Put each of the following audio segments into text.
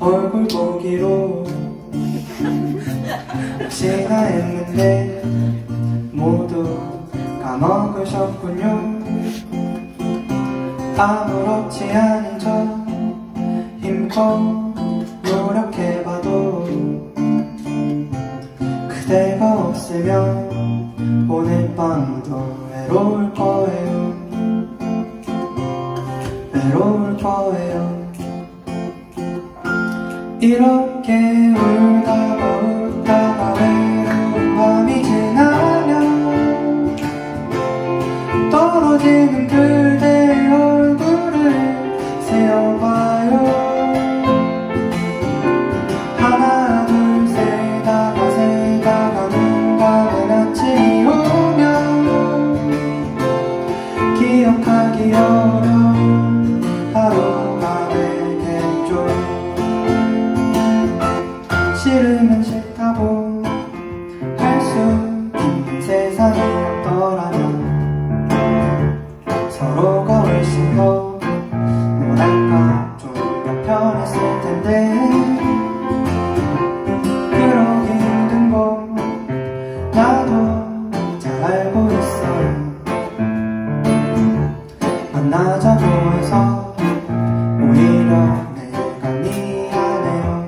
얼굴 보기로 혹시나 했는데 모두 까먹으셨군요. 아무렇지 않은 척 힘껏 노력해봐도 그대가 없으면 오늘 밤도 외로울 거예요. 외로울 거예요. 이렇게 울다가 웃다가 외로운 밤이 지나면 떨어지는 그대의 얼굴을 세어봐요. 하나 둘 세다가 세다가 눈 감은 아침이 오면 기억하기 어려운 하루가 되겠죠. 싫으면 싫다고 할 수 있는 세상이었더라면 서로가 훨씬 더 뭐랄까 좀 더 편했을 텐데 그러기 힘든 거 나도 잘 알고 있어요. 만나자고 해서 오히려 내가 미안해요.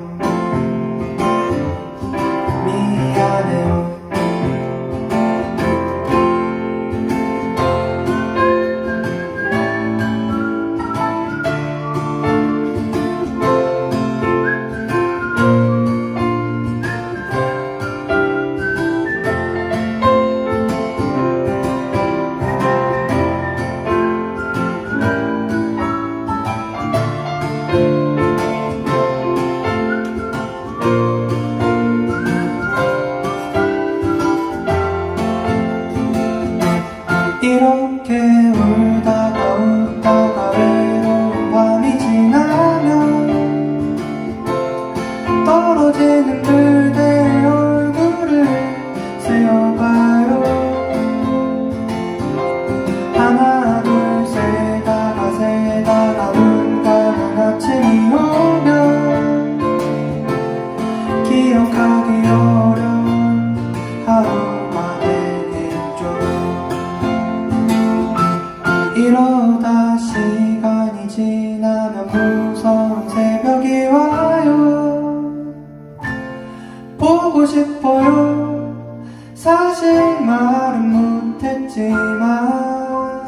미안해요. 이렇게 울다가 웃다가 외로운 밤이 지나면 떨어지는 그대의 얼굴을 세어봐요. 하나 둘 세다가 세다가 눈 감은 아침이 오면 기억하기 어려운 하루가 되겠죠. 이러다 시간이 지나면 무서운 새벽이 와요. 보고 싶어요. 사실 말은 못했지만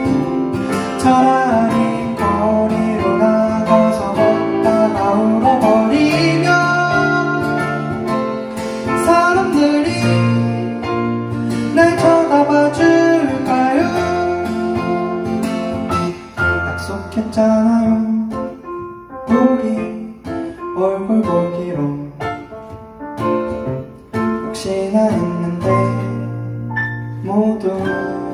차라리 거리로 나가서 걷다가 울어버리면 사람들이 날 쳐다봐 줄까요? 약속했잖아요. 우리 얼굴 보기로 혹시나 했는데 모두